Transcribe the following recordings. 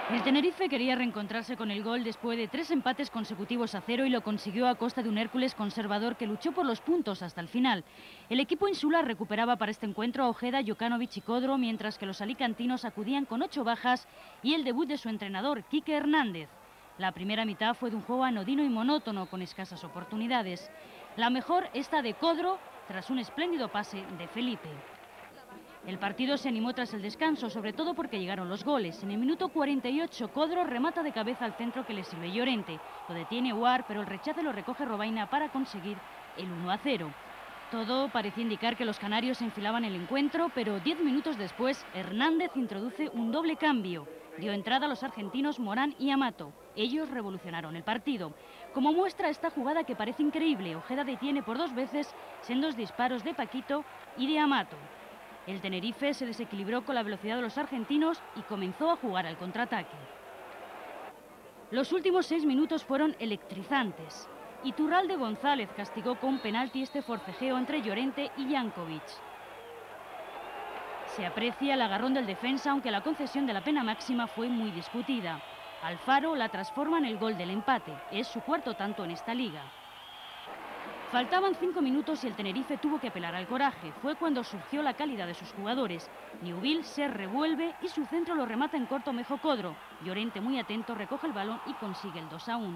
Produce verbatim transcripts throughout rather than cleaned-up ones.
El Tenerife quería reencontrarse con el gol después de tres empates consecutivos a cero y lo consiguió a costa de un Hércules conservador que luchó por los puntos hasta el final. El equipo insular recuperaba para este encuentro a Ojeda, Jokanovic y Codro, mientras que los alicantinos acudían con ocho bajas y el debut de su entrenador, Quique Hernández. La primera mitad fue de un juego anodino y monótono con escasas oportunidades. La mejor esta de Codro tras un espléndido pase de Felipe. El partido se animó tras el descanso, sobre todo porque llegaron los goles. En el minuto cuarenta y ocho, Codro remata de cabeza al centro que le sirve Llorente. Lo detiene Huar, pero el rechace lo recoge Robaina para conseguir el uno a cero. Todo parecía indicar que los canarios enfilaban el encuentro, pero diez minutos después, Hernández introduce un doble cambio. Dio entrada a los argentinos Morán y Amato. Ellos revolucionaron el partido. Como muestra esta jugada que parece increíble, Ojeda detiene por dos veces sendos disparos de Paquito y de Amato. El Tenerife se desequilibró con la velocidad de los argentinos y comenzó a jugar al contraataque. Los últimos seis minutos fueron electrizantes. Iturralde González castigó con penalti este forcejeo entre Llorente y Jankovic. Se aprecia el agarrón del defensa, aunque la concesión de la pena máxima fue muy discutida. Alfaro la transforma en el gol del empate. Es su cuarto tanto en esta liga. Faltaban cinco minutos y el Tenerife tuvo que apelar al coraje. Fue cuando surgió la calidad de sus jugadores. Neuville se revuelve y su centro lo remata en corto Mejo Codro. Llorente, muy atento, recoge el balón y consigue el dos a uno.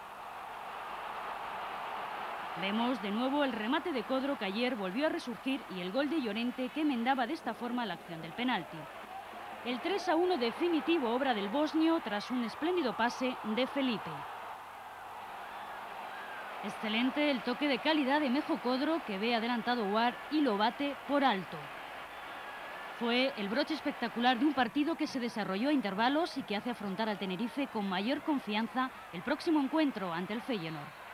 Vemos de nuevo el remate de Codro que ayer volvió a resurgir y el gol de Llorente que enmendaba de esta forma la acción del penalti. El tres a uno definitivo, obra del bosnio tras un espléndido pase de Felipe. Excelente el toque de calidad de Mejo Codro, que ve adelantado Huar y lo bate por alto. Fue el broche espectacular de un partido que se desarrolló a intervalos y que hace afrontar al Tenerife con mayor confianza el próximo encuentro ante el Feyenoord.